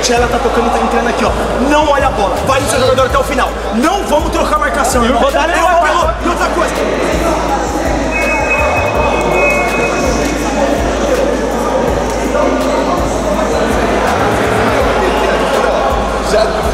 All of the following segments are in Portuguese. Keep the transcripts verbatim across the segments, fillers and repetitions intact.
Portela tá tocando, tá entrando aqui, ó. Não olha a bola, vai no seu jogador até o final. Não vamos trocar a marcação, irmão. Rodada é uma e outra coisa. Já...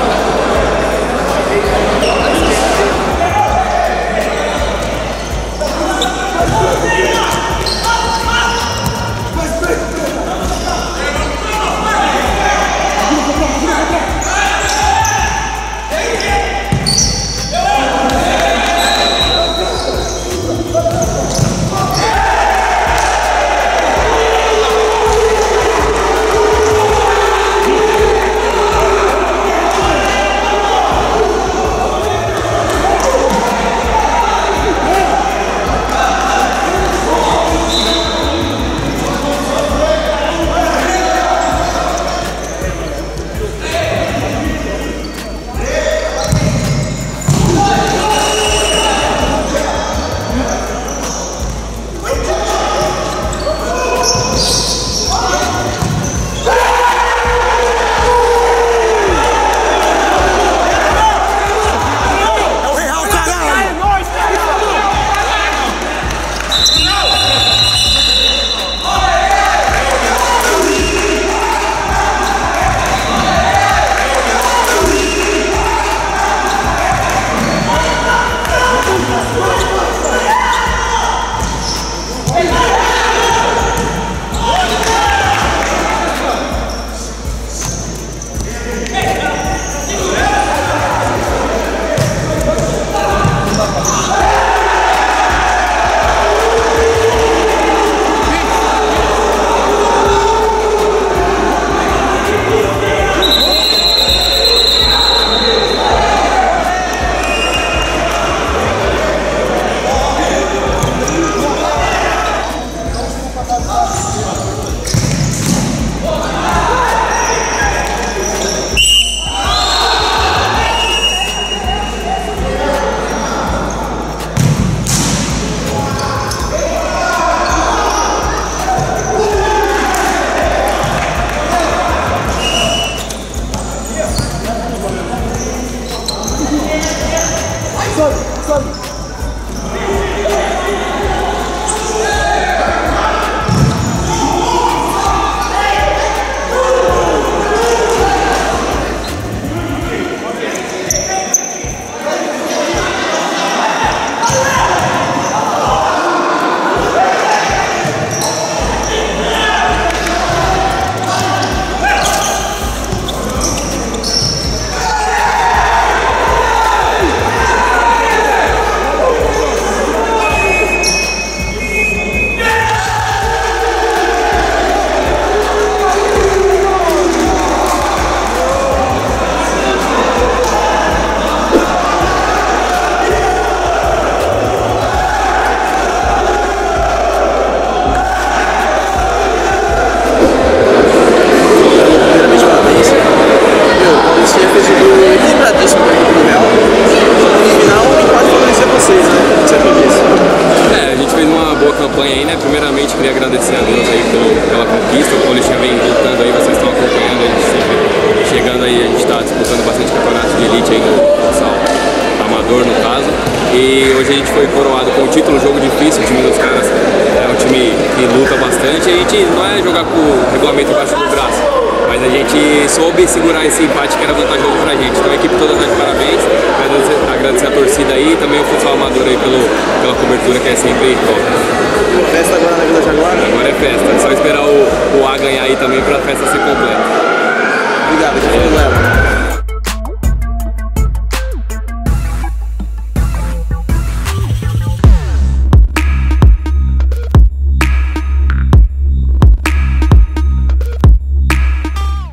campanha aí, né? Primeiramente queria agradecer a Deus aí pelo, pela conquista, o Paulista vem lutando aí, vocês estão acompanhando, a gente sempre chegando aí, a gente está disputando bastante campeonatos de elite aí no futsal amador no caso, e hoje a gente foi coroado com o título, jogo difícil, o time dos caras é um time que luta bastante, a gente não é jogar com o regulamento embaixo do braço, mas a gente soube segurar esse empate que era vantajoso pra gente, então a equipe toda tá de parabéns, agradecer, agradecer a torcida aí e também o futsal amador aí pelo, pela cobertura que é sempre top. Festa agora na Vila Jaguar? Agora é festa, é só esperar o, o A ganhar aí também pra festa ser completa.